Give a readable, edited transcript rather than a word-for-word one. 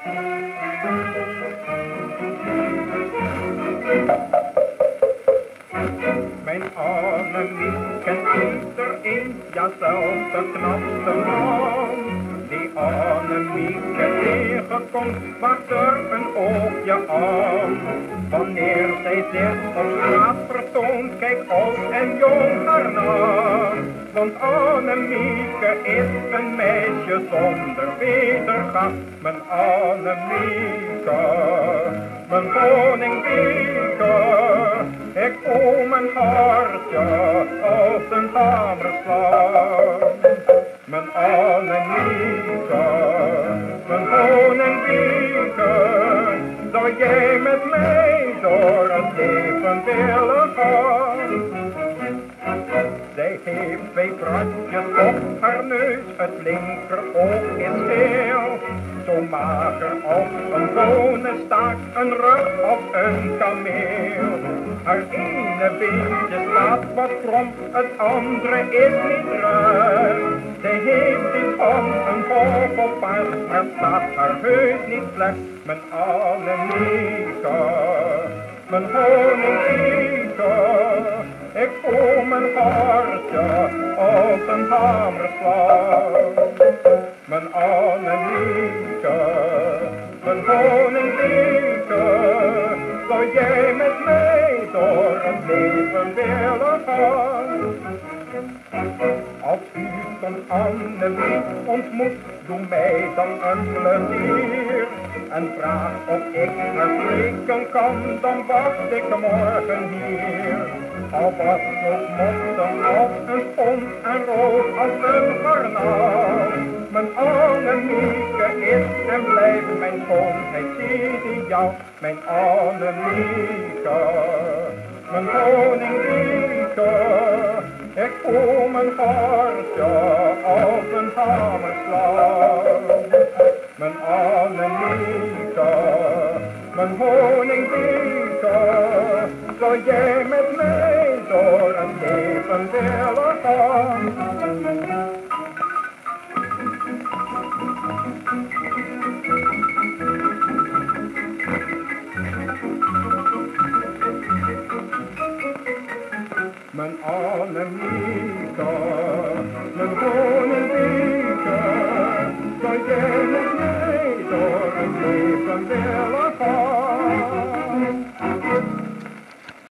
Mijn Annemieke is er een, ja zelfs de knapste man. Die Annemieke tegenkomt, maakt er een oogje aan. Wanneer zij zich op straat vertoont, kijkt oud en jong haar na. Want Annemieke is een meisje zonder wederga. Mijn Annemieke, mijn koningbieke. Ik voel mijn hartje als een hamerslag. Mijn Annemieke, mijn koningbieke. Zou jij met mij door het leven willen gaan? Zij heeft twee brandjes op haar neus, het linkeroog is geel. Zo mager als een bonenstaak, een rug als een kameel. Haar ene beentje staat wat krom, het andere is niet ruim. Zij heeft iets van een hobbelpaard, maar staat haar heus niet slecht. Mijn Annemieke, mijn koningbieke. Ik voel mijn hartje als een hamerslag. Mijn Annemieke, mijn koningbieke. Zou jij met mij door het leven willen gaan? Als u zo'n Annemiek ontmoet, doe mij dan een plezier. En vraag of ik haar spreken kan, dan wacht ik morgen hier. Al was nog mottig als een spons en rood als een garnaal. Mijn Annemieke is en blijft mijn schoonheidsideaal. Mijn Annemieke, mijn koningbieke. Ik voel mijn hartje als een hamerslag. Mijn Annemieke, mijn koningbieke. Zou jij met mij door het leven willen gaan? Mijn Annemieke, mijn koningbieke. Zou jij met mij door het leven willen gaan?